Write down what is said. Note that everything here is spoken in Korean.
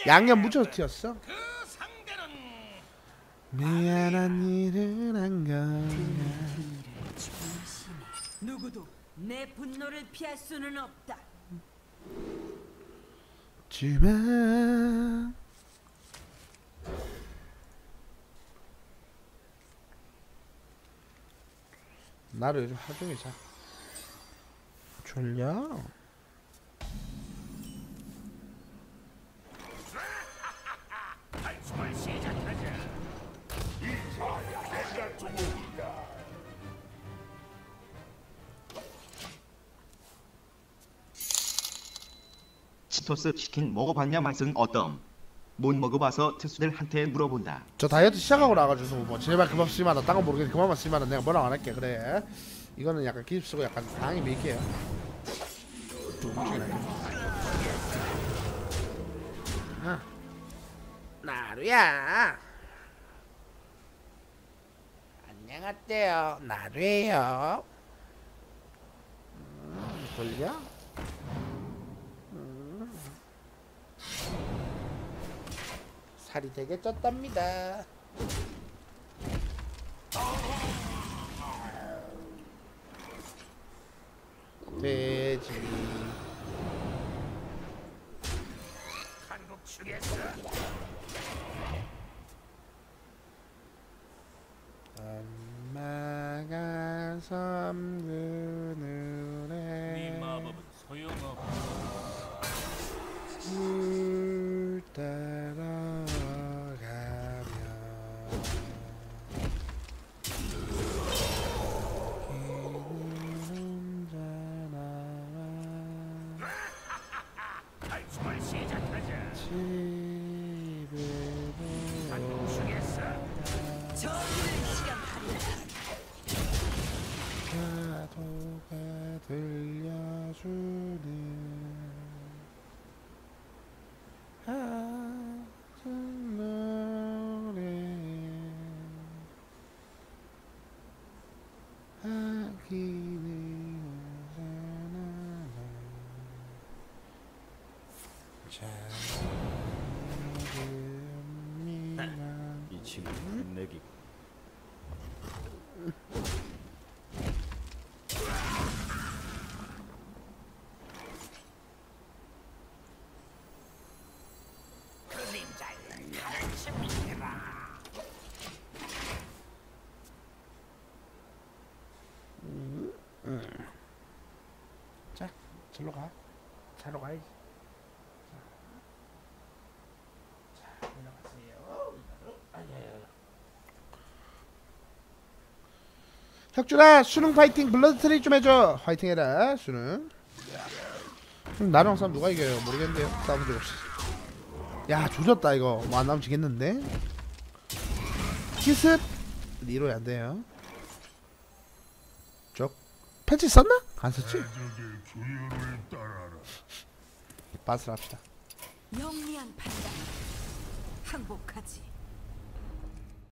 양념 묻혀서 튀었어? 미안한 일을 한 거야. 누구도 내 분노를 피할 수는 없다. 지만 나를 요즘 하중에 자 졸려? 치토스 치킨 먹어봤냐 맛은 어떤? 못 먹어봐서 특수들한테 물어본다. 저 다이어트 시작하고 나가지고 뭐 제발 그만 쓰지마라. 딴 건 모르겠는데 그만만 쓰지마라. 내가 뭐라고 안 할게. 그래 이거는 약간 기습 쓰고 약간 당연히 밀게요. 나루야 안녕하세요. 나루예요. 돌려? 살이 되게 쪘답니다. 돼지 한국 주겠어. 엄마가 섬그늘에 네 마법은 소용없고 물 따라가며 길은 혼자 나와 탈출을 시작하자. 집으로 한국 주겠어. 저주의 시간 할인다. 파도가 들려주는 하얀 노래 하기는 이 친구는 내기. 자, 절로 가. 자로 가야지. 자, 올라가세요. 혁준아, 수능 파이팅. 블러드 트레이 좀 해줘. 파이팅 해라, 수능. 나랑 싸움 누가 이겨요? 모르겠는데요. 싸운 적 없어. 야, 조졌다 이거. 뭐 안 나오면 지겠는데. 기습 리로이 안 돼요. 쪽 팬츠 썼나? 안 썼지? 바스를 합시다. 영리한 판단. 항복하지.